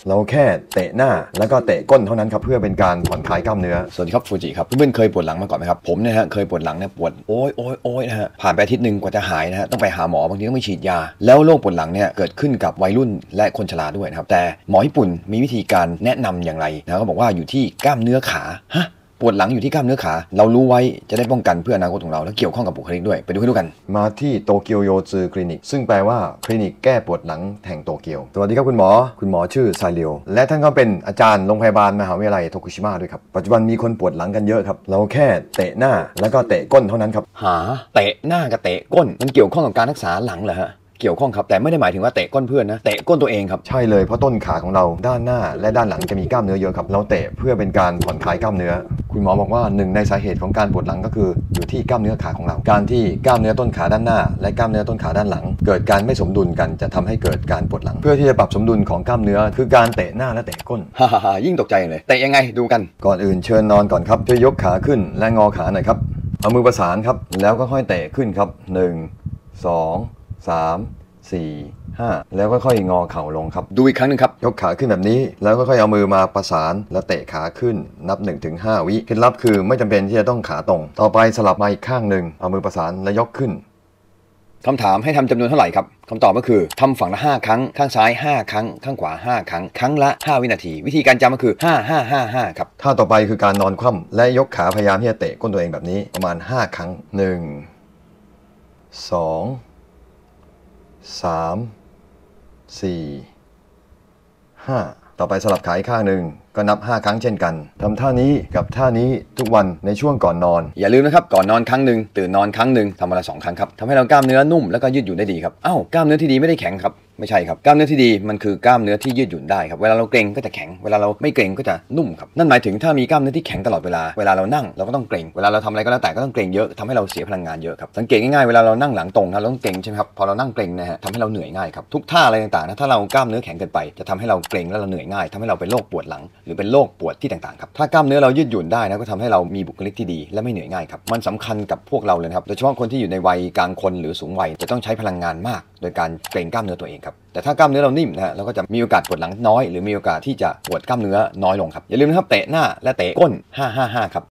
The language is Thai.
เราแค่เตะหน้าแล้วก็เตะก้นเท่านั้นครับเพื่อเป็นการผ่อนคลายกล้ามเนื้อสวัสดีครับฟูจิครับเพื่อนๆเคยปวดหลังมาก่อนไหมครับผมเนี่ยฮะเคยปวดหลังเนี่ยปวดโอ้ยนะฮะผ่านไปอาทิตย์หนึ่งกว่าจะหายนะฮะต้องไปหาหมอบางทีต้องไปฉีดยาแล้วโรคปวดหลังเนี่ยเกิดขึ้นกับวัยรุ่นและคนชราด้วยนะครับแต่หมอญี่ปุ่นมีวิธีการแนะนำอย่างไรนะเขาบอกว่าอยู่ที่กล้ามเนื้อขาฮะปวดหลังอยู่ที่กล้ามเนื้อขาเรารู้ไว้จะได้ป้องกันเพื่ออนาคตของเราและเกี่ยวข้องกับบุคลิกด้วยไปดูให้ดูกันมาที่โตเกียวโยจือคลินิกซึ่งแปลว่าคลินิกแก้ปวดหลังแห่งโตเกียวสวัสดีครับคุณหมอชื่อไซเรียวและท่านก็เป็นอาจารย์โรงพยาบาลมหาวิทยาลัยโทคุชิมะด้วยครับปัจจุบันมีคนปวดหลังกันเยอะครับเราแค่เตะหน้าแล้วก็เตะก้นเท่านั้นครับเตะหน้ากับเตะก้นมันเกี่ยวข้องกับการรักษาหลังเหรอฮะเกี่ยวข้องครับแต่ไม่ได้หมายถึงว่าเตะก้นเพื่อนนะเตะก้นตัวเองครับใช่เลยเพราะต้นขาของเราด้านหน้าและด้านหลังจะมีกล้ามเนื้อเยอะครับเราเตะเพื่อเป็นการผ่อนคลายกล้ามเนื้อคุณหมอบอกว่าหนึ่งในสาเหตุของการปวดหลังก็คืออยู่ที่กล้ามเนื้อขาของเราการที่กล้ามเนื้อต้นขาด้านหน้าและกล้ามเนื้อต้นขาด้านหลังเกิดการไม่สมดุลกันจะทำให้เกิดการปวดหลังเพื่อที่จะปรับสมดุลของกล้ามเนื้อคือการเตะหน้าและเตะก้นยิ่งตกใจเลยเตะยังไงดูกันก่อนอื่นเชิญนอนก่อนครับช่วยยกขาขึ้นและงอขาหน่อยครับเอามือประสานครับแล้วก็ค่อยเตะขึ้นครับ1 2 3 4 5แล้วค่อยๆงอเข่าลงครับดูอีกครั้งหนึ่งครับยกขาขึ้นแบบนี้แล้วค่อยๆเอามือมาประสานแล้วเตะขาขึ้นนับ 1-5 วิเคล็ดลับคือไม่จำเป็นที่จะต้องขาตรงต่อไปสลับมาอีกข้างหนึ่งเอามือประสานและยกขึ้นคำถามให้ทำจำนวนเท่าไหร่ครับคำตอบก็คือทำฝั่งละ5ครั้งข้างซ้าย5ครั้งข้างขวา5ครั้งครั้งละ5วินาทีวิธีการจำก็คือ5 ครับท่าต่อไปคือการนอนคว่ำและยกขาพยายามที่จะเตะก้นตัวเองแบบนี้ประมาณ5ครั้ง1 2 3 4 5ต่อไปสลับขาอีกข้างหนึ่งก็นับ5ครั้งเช่นกันทำท่านี้กับท่านี้ทุกวันในช่วงก่อนนอนอย่าลืมนะครับก่อนนอนครั้งหนึ่งตื่นนอนครั้งหนึ่งทำวันละ2 ครั้งครับทำให้เรากล้ามเนื้อนุ่มแล้วก็ยืดหยุ่นได้ดีครับกล้ามเนื้อที่ดีไม่ได้แข็งครับไม่ใช่ครับกล้ามเนื้อที่ดีมันคือกล้ามเนื้อที่ยืดหยุ่นได้ครับเวลาเราเกร็งก็จะแข็งเวลาเราไม่เกร็งก็จะนุ่มครับนั่นหมายถึงถ้ามีกล้ามเนื้อที่แข็งตลอดเวลาเรานั่งเราก็ต้องเกร็งเวลาเราทำอะไรก็แล้วแต่ก็ต้องเกร็งเยอะทำให้เราเสียพลังงานเยอะครับสังเกตง่ายๆเวลาเรานั่งหลังตรงเราต้องเกร็งใช่ไหมครับพอเรานั่งเกร็งนะฮะทำให้เราเหนื่อยง่ายครับทุกท่าอะไรต่างๆนะถ้าเรากล้ามเนื้อแข็งเกินไปจะทำให้เราเกร็งและเราเหนื่อยง่ายทำให้เราเป็นโรคปวดหลังหรือเป็นโรคปวดที่ต่างๆครับถ้ากล้ามเนื้อเรายืดหยุ่นได้นะก็ทำให้เรามีบุคลิกที่ดีและไม่เหนื่อยง่ายครับมันสำคัญกับพวกเราเลยครับโดยเฉพาะคนที่อยู่ในวัยกลางคนหรือสูงวัยจะต้องใช้พลังงานมากโดยการเกร็งกล้ามเนื้อตัวเองครับแต่ถ้ากล้ามเนื้อเรานิ่มนะฮะเราก็จะมีโอกาสปวดหลังน้อยหรือมีโอกาสที่จะปวดกล้ามเนื้อน้อยลงครับอย่าลืมนะครับเตะหน้าและเตะก้น5 ครับ